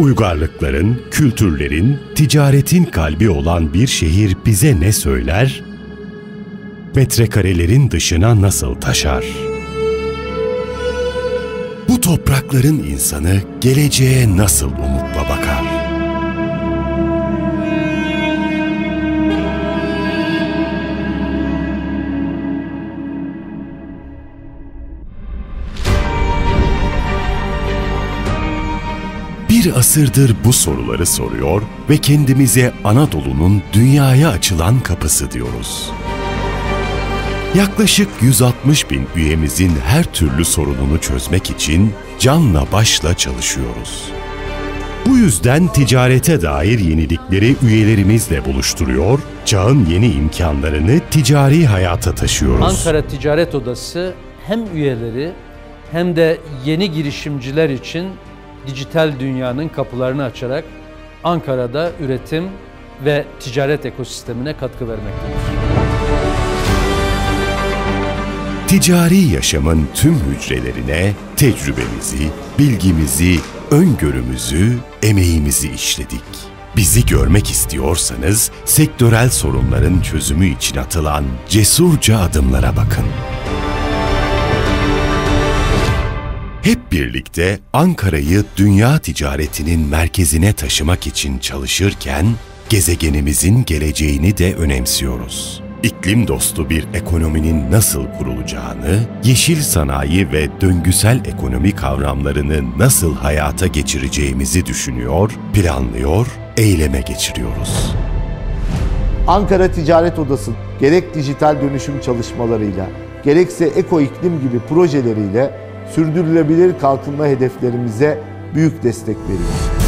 Uygarlıkların, kültürlerin, ticaretin kalbi olan bir şehir bize ne söyler? Metrekarelerin dışına nasıl taşar? Bu toprakların insanı geleceğe nasıl umutla bakar? Bir asırdır bu soruları soruyor ve kendimize Anadolu'nun dünyaya açılan kapısı diyoruz. Yaklaşık 160 bin üyemizin her türlü sorununu çözmek için canla başla çalışıyoruz. Bu yüzden ticarete dair yenilikleri üyelerimizle buluşturuyor, çağın yeni imkanlarını ticari hayata taşıyoruz. Ankara Ticaret Odası hem üyeleri hem de yeni girişimciler için dijital dünyanın kapılarını açarak Ankara'da üretim ve ticaret ekosistemine katkı vermektedir. Ticari yaşamın tüm hücrelerine tecrübemizi, bilgimizi, öngörümüzü, emeğimizi işledik. Bizi görmek istiyorsanız sektörel sorunların çözümü için atılan cesurca adımlara bakın. Hep birlikte Ankara'yı dünya ticaretinin merkezine taşımak için çalışırken, gezegenimizin geleceğini de önemsiyoruz. İklim dostu bir ekonominin nasıl kurulacağını, yeşil sanayi ve döngüsel ekonomi kavramlarını nasıl hayata geçireceğimizi düşünüyor, planlıyor, eyleme geçiriyoruz. Ankara Ticaret Odası gerek dijital dönüşüm çalışmalarıyla, gerekse eko iklim gibi projeleriyle sürdürülebilir kalkınma hedeflerimize büyük destek veriyor.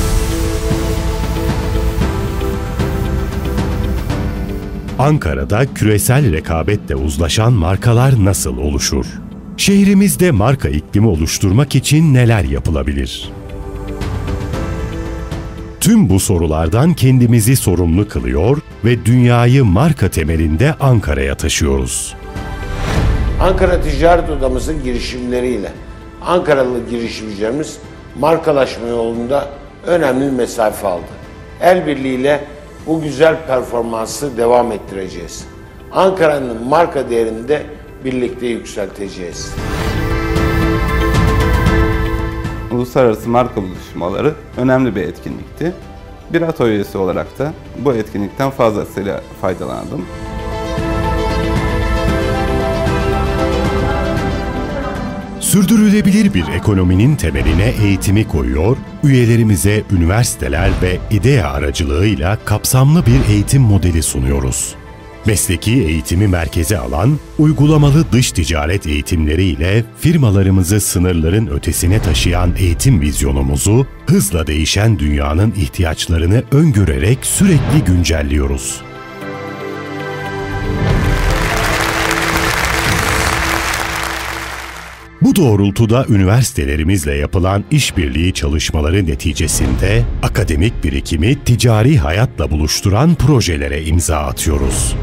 Ankara'da küresel rekabetle uzlaşan markalar nasıl oluşur? Şehrimizde marka iklimi oluşturmak için neler yapılabilir? Tüm bu sorulardan kendimizi sorumlu kılıyor ve dünyayı marka temelinde Ankara'ya taşıyoruz. Ankara Ticaret Odamızın girişimleriyle Ankaralı girişimcilerimiz markalaşma yolunda önemli mesafe aldı. El birliğiyle bu güzel performansı devam ettireceğiz. Ankara'nın marka değerini de birlikte yükselteceğiz. Uluslararası marka buluşmaları önemli bir etkinlikti. Bir ATO üyesi olarak da bu etkinlikten fazlasıyla faydalandım. Sürdürülebilir bir ekonominin temeline eğitimi koyuyor, üyelerimize üniversiteler ve İDEA aracılığıyla kapsamlı bir eğitim modeli sunuyoruz. Mesleki eğitimi merkeze alan, uygulamalı dış ticaret eğitimleriyle firmalarımızı sınırların ötesine taşıyan eğitim vizyonumuzu, hızla değişen dünyanın ihtiyaçlarını öngörerek sürekli güncelliyoruz. Bu doğrultuda üniversitelerimizle yapılan işbirliği çalışmaları neticesinde akademik birikimi ticari hayatla buluşturan projelere imza atıyoruz.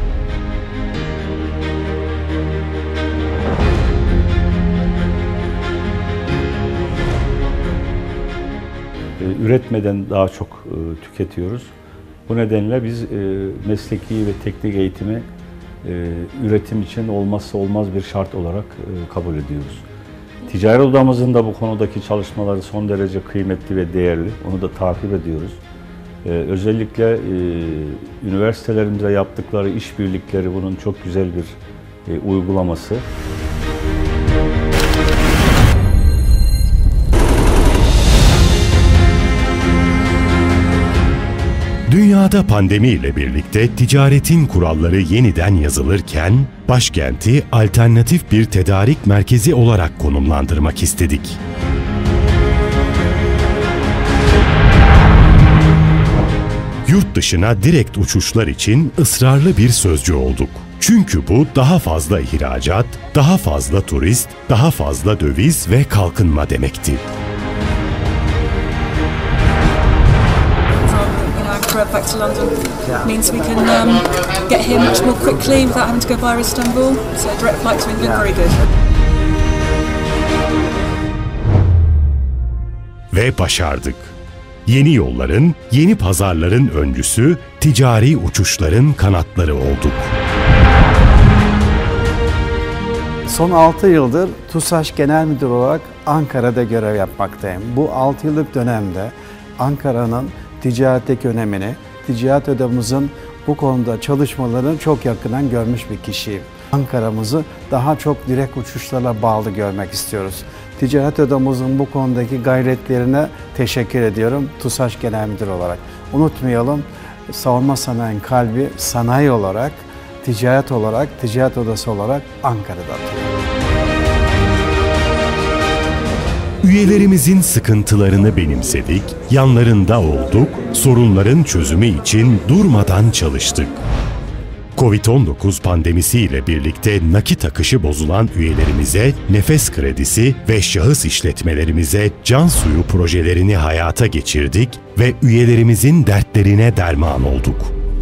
Üretmeden daha çok tüketiyoruz. Bu nedenle biz mesleki ve teknik eğitimi üretim için olmazsa olmaz bir şart olarak kabul ediyoruz. Ticaret odamızın da bu konudaki çalışmaları son derece kıymetli ve değerli. Onu da takip ediyoruz. Özellikle üniversitelerimize yaptıkları işbirlikleri bunun çok güzel bir uygulaması. Dünyada pandemiyle birlikte ticaretin kuralları yeniden yazılırken, başkenti alternatif bir tedarik merkezi olarak konumlandırmak istedik. Yurt dışına direkt uçuşlar için ısrarlı bir sözcü olduk. Çünkü bu daha fazla ihracat, daha fazla turist, daha fazla döviz ve kalkınma demekti. Back to London means we can get here much more quickly without having to go via Istanbul. So direct flight to England, very good. Ve başardık. Yeni yolların, yeni pazarların öncüsü, ticari uçuşların kanatları olduk. Son 6 yıldır TUSAŞ Genel Müdürü olarak Ankara'da görev yapmaktayım. Bu 6 yıllık dönemde Ankara'nın ticaretteki önemini, ticaret odamızın bu konuda çalışmalarını çok yakından görmüş bir kişiyim. Ankara'mızı daha çok direkt uçuşlarla bağlı görmek istiyoruz. Ticaret odamızın bu konudaki gayretlerine teşekkür ediyorum TUSAŞ Genel Müdürü olarak. Unutmayalım, savunma sanayinin kalbi sanayi olarak, ticaret olarak, ticaret odası olarak Ankara'da atıyor. Üyelerimizin sıkıntılarını benimsedik, yanlarında olduk, sorunların çözümü için durmadan çalıştık. Covid-19 pandemisiyle birlikte nakit akışı bozulan üyelerimize nefes kredisi ve şahıs işletmelerimize can suyu projelerini hayata geçirdik ve üyelerimizin dertlerine derman olduk.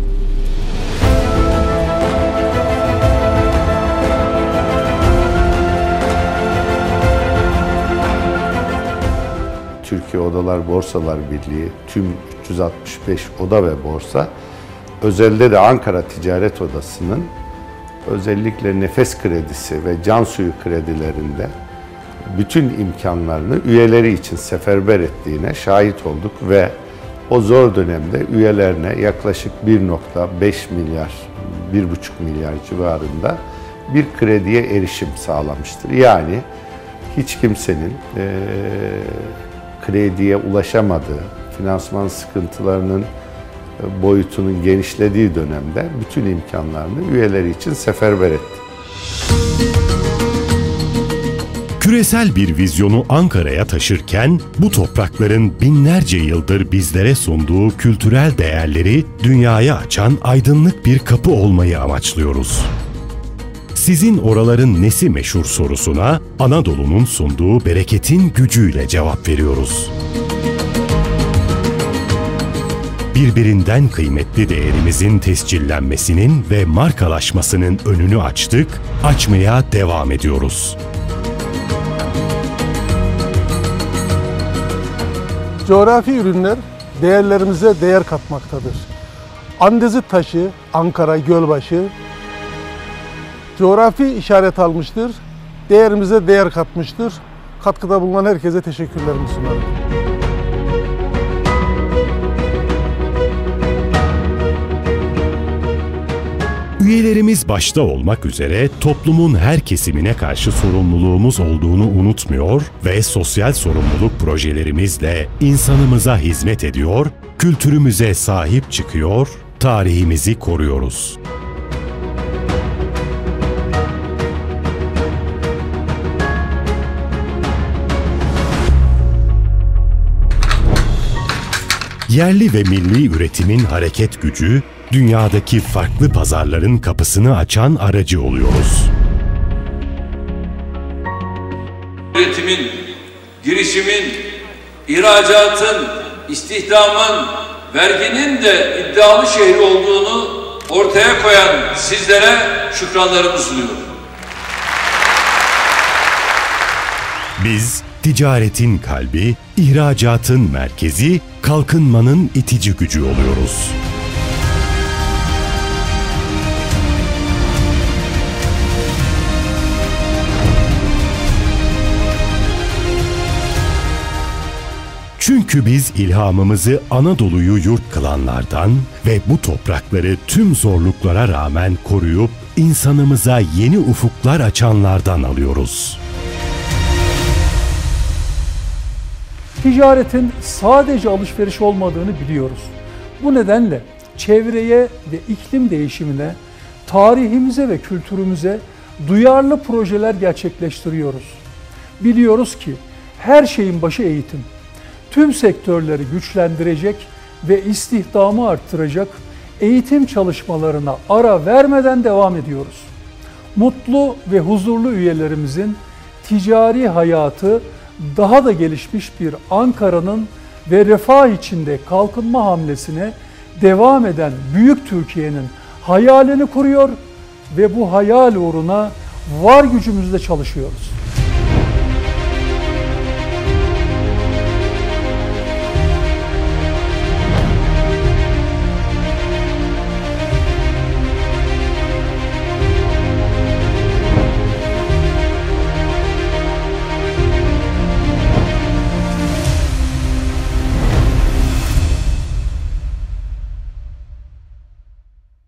Türkiye Odalar Borsalar Birliği, tüm 365 oda ve borsa, özelde de Ankara Ticaret Odası'nın özellikle nefes kredisi ve can suyu kredilerinde bütün imkanlarını üyeleri için seferber ettiğine şahit olduk ve o zor dönemde üyelerine yaklaşık 1,5 milyar, 1,5 milyar civarında bir krediye erişim sağlamıştır. Yani hiç kimsenin krediye ulaşamadığı, finansman sıkıntılarının boyutunun genişlediği dönemde bütün imkanlarını üyeleri için seferber etti. Küresel bir vizyonu Ankara'ya taşırken bu toprakların binlerce yıldır bizlere sunduğu kültürel değerleri dünyaya açan aydınlık bir kapı olmayı amaçlıyoruz. Sizin oraların nesi meşhur sorusuna Anadolu'nun sunduğu bereketin gücüyle cevap veriyoruz. Birbirinden kıymetli değerimizin tescillenmesinin ve markalaşmasının önünü açtık, açmaya devam ediyoruz. Coğrafi ürünler değerlerimize değer katmaktadır. Andezit taşı, Ankara Gölbaşı, coğrafi işaret almıştır, değerimize değer katmıştır. Katkıda bulunan herkese teşekkürlerimi sunarım. Üyelerimiz başta olmak üzere toplumun her kesimine karşı sorumluluğumuz olduğunu unutmuyor ve sosyal sorumluluk projelerimizle insanımıza hizmet ediyor, kültürümüze sahip çıkıyor, tarihimizi koruyoruz. Yerli ve milli üretimin hareket gücü, dünyadaki farklı pazarların kapısını açan aracı oluyoruz. Üretimin, girişimin, ihracatın, istihdamın, verginin de iddialı şehri olduğunu ortaya koyan sizlere şükranlarımı sunuyorum. Biz, ticaretin kalbi, ihracatın merkezi, kalkınmanın itici gücü oluyoruz. Çünkü biz ilhamımızı Anadolu'yu yurt kılanlardan ve bu toprakları tüm zorluklara rağmen koruyup insanımıza yeni ufuklar açanlardan alıyoruz. Ticaretin sadece alışveriş olmadığını biliyoruz. Bu nedenle çevreye ve iklim değişimine, tarihimize ve kültürümüze duyarlı projeler gerçekleştiriyoruz. Biliyoruz ki her şeyin başı eğitim. Tüm sektörleri güçlendirecek ve istihdamı arttıracak eğitim çalışmalarına ara vermeden devam ediyoruz. Mutlu ve huzurlu üyelerimizin ticari hayatı daha da gelişmiş bir Ankara'nın ve refah içinde kalkınma hamlesine devam eden büyük Türkiye'nin hayalini kuruyor ve bu hayal uğruna var gücümüzle çalışıyoruz.